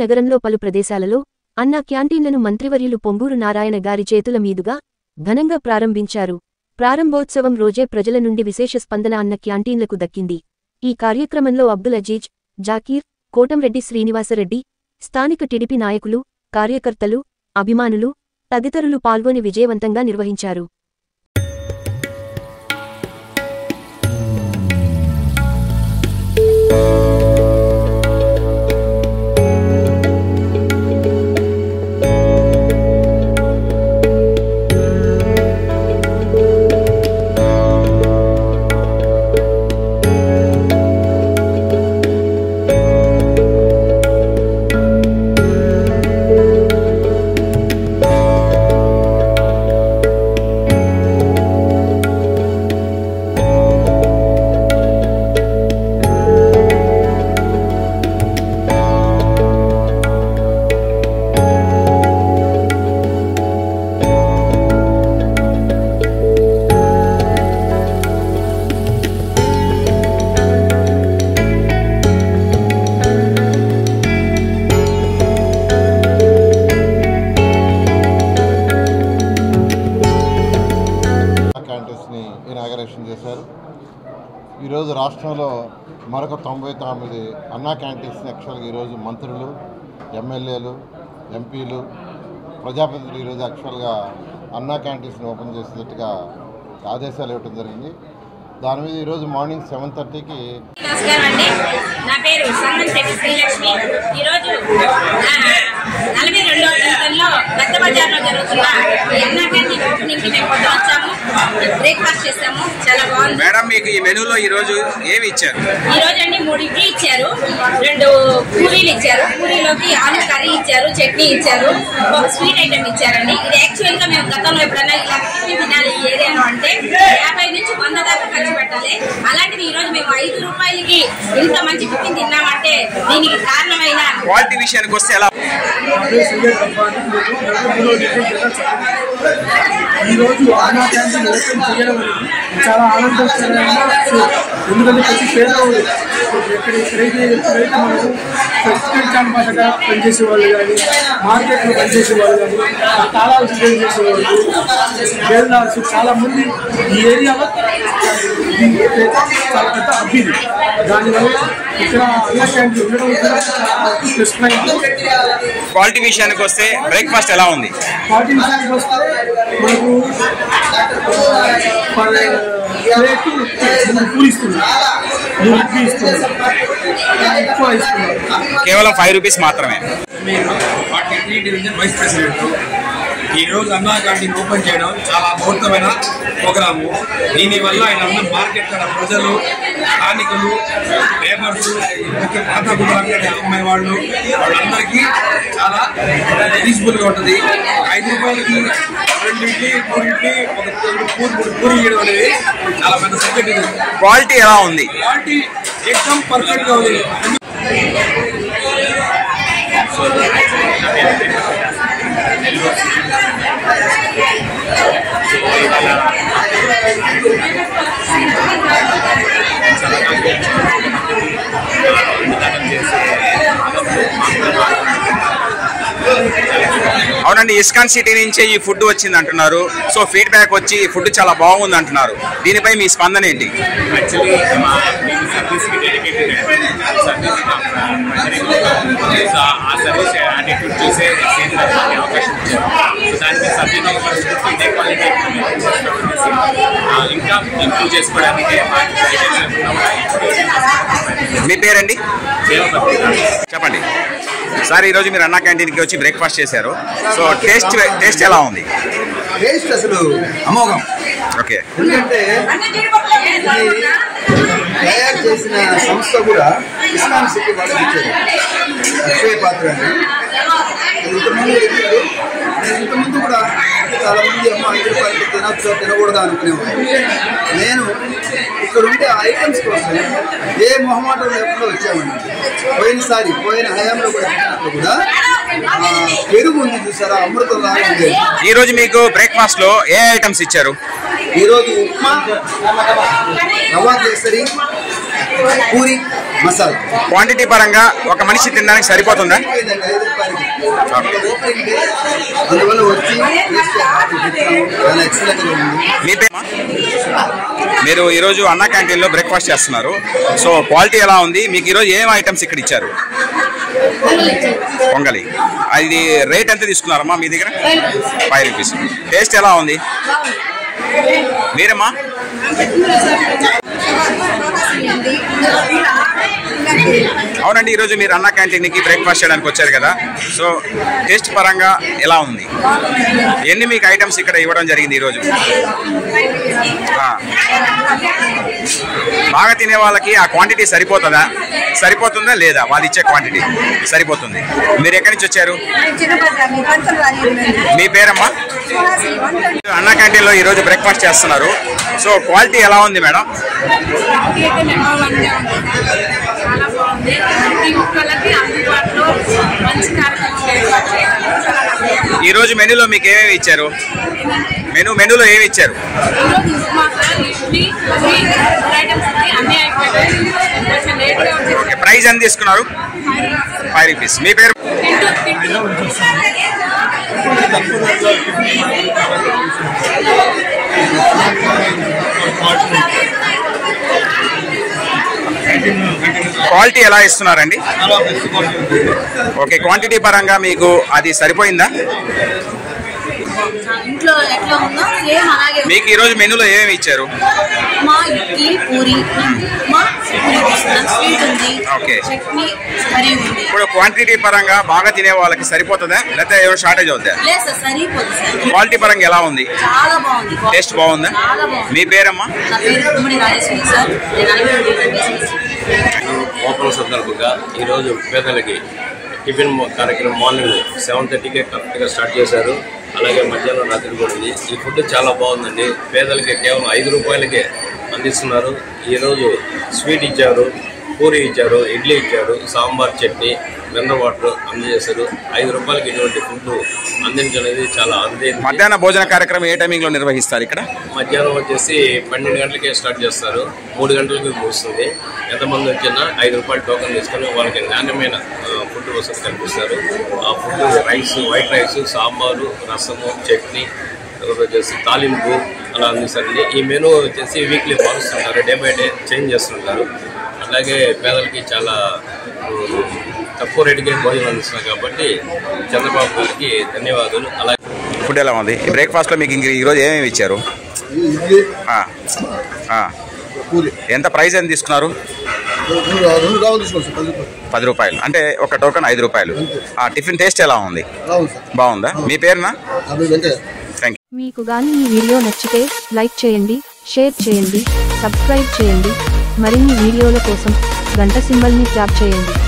నగరంలో పలు ప్రదేశాలలో అన్నా క్యాంటీన్లను మంత్రివర్యులు పొంగూరు నారాయణ గారి చేతుల మీదుగా ఘనంగా ప్రారంభించారు. ప్రారంభోత్సవం రోజే ప్రజల నుండి విశేష స్పందన అన్న క్యాంటీన్లకు దక్కింది. ఈ కార్యక్రమంలో అబ్దుల్ అజీజ్, జాకీర్, కోటంరెడ్డి శ్రీనివాసరెడ్డి, స్థానిక టీడీపీ నాయకులు, కార్యకర్తలు, అభిమానులు తదితరులు పాల్గొని విజయవంతంగా నిర్వహించారు. ఇనాగరేషన్ చేశారు. ఈరోజు రాష్ట్రంలో మరొక 99 అన్నా క్యాంటీన్స్ యాక్చువల్గా ఈరోజు మంత్రులు, ఎమ్మెల్యేలు, ఎంపీలు, ప్రజాప్రతినిధులు ఈరోజు యాక్చువల్గా అన్నా క్యాంటీన్స్ని ఓపెన్ చేసేటట్టుగా ఆదేశాలు ఇవ్వడం జరిగింది. దాని మీద ఈరోజు మార్నింగ్ 7:30కి. నమస్కారం అండి, నా పేరు సంగంశెట్టి శ్రీలక్ష్మి. ఈరోజు 42వ డివిజన్లో పెద్ద బజార్లో జరుగుతున్న ఈ అన్నా క్యాంటీన్ ఓపెనింగ్కి మేము పొద్దున వచ్చాము. బ్రేక్ఫాస్ట్ చేసాము, చాలా బాగుంది. మేడం, మీకు ఈ మెనూలో ఈరోజు ఏమి ఇచ్చారు? ఈరోజు అండి 3 ఇడ్లీ ఇచ్చారు, 2 పూరీలు ఇచ్చారు, పూరీలోకి ఆలు కర్రీ ఇచ్చారు, చట్నీ ఇచ్చారు, ఒక స్వీట్ ఐటమ్ ఇచ్చారండి. ఇది యాక్చువల్గా మేము గతంలో ఎప్పుడైనా ఇలా తినాలి ఈ ఏరియాలో అంటే 50 నుంచి 100 దాకా ఖర్చు పెట్టాలి. అలాంటిది ఈ రోజు మేము 5 రూపాయలకి ఇంత మంచి టిఫిన్ తిన్నామంటే దీనికి కారణమైన క్వాలిటీ విషయానికి వస్తే ఎలా? ఈరోజు అన్నా క్యాంటీన్ ఓపెన్ చేయడం అనేది చాలా ఆనందకరమైన విషయం. ఎందుకంటే ప్రతి పేదవాడు ఎక్కడైతే మనకు ఎక్స్టెన్షన్ భాషగా పనిచేసే వాళ్ళు కానీ, మార్కెట్లో పనిచేసే వాళ్ళు కానీ, తాళాలు సిద్ధం చేసేవాళ్ళు, పేదవాళ్ళు చాలా మంది ఈ ఏరియాలో చాలా పెద్ద అభివృద్ధి. దానివల్ల ఇక్కడ అన్నా క్యాంటీన్ ఉండడం కూడా ప్లస్ పాయింట్. క్వాలిటీ విషయానికి వస్తే బ్రేక్ఫాస్ట్ ఎలా ఉంది? క్వాలిటీ విషయానికి వస్తే మనకు కేవలం 5 రూపీస్ మాత్రమే. నేను 43 డివిజన్ వైస్ ప్రెసిడెంట్. ఈరోజు అన్నా క్యాంటీన్ ఓపెన్ చేయడం చాలా అద్భుతమైన ప్రోగ్రాము. దీనివల్ల ఆయన మార్కెట్ ప్రజలు, స్థానికులు, లేబర్స్, పాత గుడ్డ అమ్మాయి వాళ్ళందరికీ చాలా రీజనబుల్గా ఉంటుంది. 5 రూపాయలకి 2 ఇడ్లీ, 3 ఇడ్లీ, ఒక పూరి ఇవ్వడం అనేది చాలా పెద్ద సబ్జెక్ట్. ఇది క్వాలిటీ ఎలా ఉంది? క్వాలిటీ ఎక్దమ్ పర్ఫెక్ట్గా ఉంది. అవునండి, ఇస్కాన్ సిటీ నుంచే ఈ ఫుడ్ వచ్చింది అంటున్నారు. సో ఫీడ్బ్యాక్ వచ్చి ఈ ఫుడ్ చాలా బాగుంది అంటున్నారు. దీనిపై మీ స్పందన ఏంటి? యాక్చువల్లీ సర్వీస్కి డెడికేటెడ్ ఆ సర్వీస్ యాటిట్యూడ్ చూసే అవకాశం ఇచ్చారు. దానికి సబ్జెక్ట్ ఇదే క్వాలిటీ ఇంకా ఇంప్రూవ్ చేసుకోవడానికి. మీ పేరండి? చెప్పండి సార్. ఈరోజు మీరు అన్నా క్యాంటీన్కి వచ్చి బ్రేక్ఫాస్ట్ చేశారు. సో టేస్ట్ ఎలా ఉంది? టేస్ట్ అసలు అమోఘం. ఓకే, ఎందుకంటే తయారు చేసిన సంస్థ కూడా ఇస్లాం సిటీ వాళ్ళకి ఇచ్చారు. అక్షయ పాత్ర ఇంతకుముందు కూడా చాలా మంది 5 రూపాయలకి తినొచ్చో తినకూడదా అనుకునేవారు. నేను ఇక్కడ ఉండే ఐటమ్స్ కోసం ఏ మొహమాటం లేకుండా వచ్చామండి. పోయిన హయాంలో కూడా పెరుగు ఉంది చూసారా, అమృతం లాగా ఉంది. ఈ రోజు మీకు బ్రేక్ఫాస్ట్ లో ఏ ఐటమ్స్ ఇచ్చారు? ఈరోజు ఉప్మా, రవ్వ కేసరి, పూరి, మసాలా క్వాంటిటీ పరంగా ఒక మనిషి తినడానికి సరిపోతుందా? అందువల్ల వచ్చి చాలా ఎక్సలెంట్గా ఉంది. మీ పేరు? మీరు ఈరోజు అన్నా క్యాంటీన్లో బ్రేక్ఫాస్ట్ చేస్తున్నారు. సో క్వాలిటీ ఎలా ఉంది? మీకు ఈరోజు ఏం ఐటమ్స్ ఇక్కడ ఇచ్చారు? పొంగలి. అది రేట్ ఎంత తీసుకున్నారమ్మా మీ దగ్గర? 5 రూపీస్. టేస్ట్ ఎలా ఉంది? మీరమ్మా? అవునండి, ఈరోజు మీరు అన్నా క్యాంటీన్కి బ్రేక్ఫాస్ట్ చేయడానికి వచ్చారు కదా, సో టేస్ట్ పరంగా ఎలా ఉంది? ఎన్ని మీకు ఐటమ్స్ ఇక్కడ ఇవ్వడం జరిగింది ఈరోజు? బాగా తినే వాళ్ళకి ఆ క్వాంటిటీ సరిపోతుందా లేదా? వాళ్ళు ఇచ్చే క్వాంటిటీ సరిపోతుంది. మీరు ఎక్కడి నుంచి వచ్చారు? మీ పేరమ్మా? అన్నా క్యాంటీన్లో ఈరోజు బ్రేక్ఫాస్ట్ చేస్తున్నారు. సో క్వాలిటీ ఎలా ఉంది మేడం? ఈరోజు మెనూలో మీకు ఏమేమి ఇచ్చారు? మెనూలో ఏమి ఇచ్చారు? ఓకే, ప్రైస్ ఎంత తీసుకున్నారు? 5 రూపీస్. మీ పేరు? క్వాలిటీ ఎలా ఇస్తున్నారండి? ఓకే, క్వాంటిటీ పరంగా మీకు అది సరిపోయిందా? ఇంట్లో ఎట్లా ఉందో సేమ్ అలాగే. మీకు ఈరోజు మెనూలో ఏమేమి ఇచ్చారు? మా ఇడ్లీ పూరి, మా స్వీట్ ఉంది, చట్నీ, కర్రీ ఉంది. ఇప్పుడు క్వాంటిటీ పరంగా బాగా తినే వాళ్ళకి సరిపోతుందా లేకపోతే ఏమైనా షార్టేజ్ అవుతుందా? లేదు సార్, సరిపోతుంది సార్. క్వాలిటీ పరంగా ఎలా ఉంది? చాలా బాగుంది. టేస్ట్ బాగుందా? చాలా బాగుంది. మీ పేరమ్మా? నా పేరు గుమ్మడి రాజేశ్వరి సార్. ఓపెన్ సందర్భంగా ఈరోజు పేదలకి టిఫిన్ కార్యక్రమం మార్నింగ్ 7:30కే కరెక్ట్గా స్టార్ట్ చేశారు. అలాగే మధ్యాహ్నం రాత్రి కూడా ఉంది. ఈ ఫుడ్ చాలా బాగుందండి. పేదలకి కేవలం 5 రూపాయలకే అందిస్తున్నారు. ఈరోజు స్వీట్ ఇచ్చారు, పూరి ఇచ్చారు, ఇడ్లీ ఇచ్చారు, సాంబార్, చట్నీ, మినరల్ వాటర్ అందజేశారు. 5 రూపాయలకి ఇటువంటి ఫుడ్ అందించనేది చాలా అందేది. మధ్యాహ్న భోజన కార్యక్రమం ఏ టైమింగ్ లో నిర్వహిస్తారు ఇక్కడ? మధ్యాహ్నం వచ్చేసి 12 గంటలకే స్టార్ట్ చేస్తారు, 3 గంటలకి ముగుస్తుంది. ఎంతమంది వచ్చినా 5 రూపాయలు టోకెన్ తీసుకొని వాళ్ళకి నాణ్యమైన ఫుడ్ వసతి కల్పిస్తారు. ఆ food rice, white rice, sambar, rasam, chutney, వచ్చేసి తాలింపు అలా అందిస్తారండి. ఈ మెనూ వచ్చేసి వీక్లీ మారుస్తుంటారు, డే బై డే చేంజ్ చేస్తుంటారు. అలాగే పేదలకి చాలా తక్కువ రేటుకే భోజనం అందిస్తున్నారు కాబట్టి చంద్రబాబు గారికి ధన్యవాదాలు. అలాగే ఫుడ్ ఎలా ఉంది? బ్రేక్ఫాస్ట్లో మీకు ఇంక ఈరోజు ఏమేమి ఇచ్చారు? ఎంత ప్రైస్ ఎంత తీసుకున్నారు? 10 రూపాయలు. అంటే ఒక టోకెన్ 5 రూపాయలు. టిఫిన్ టేస్ట్ ఎలా ఉంది? బాగుందా? మీ పేరునా? Thank you. మీకు గాని ఈ వీడియో నచ్చితే లైక్ చేయండి, షేర్ చేయండి, సబ్స్క్రైబ్ చేయండి. మరిన్ని వీడియోల కోసం గంట సింబల్ని ట్యాప్ చేయండి.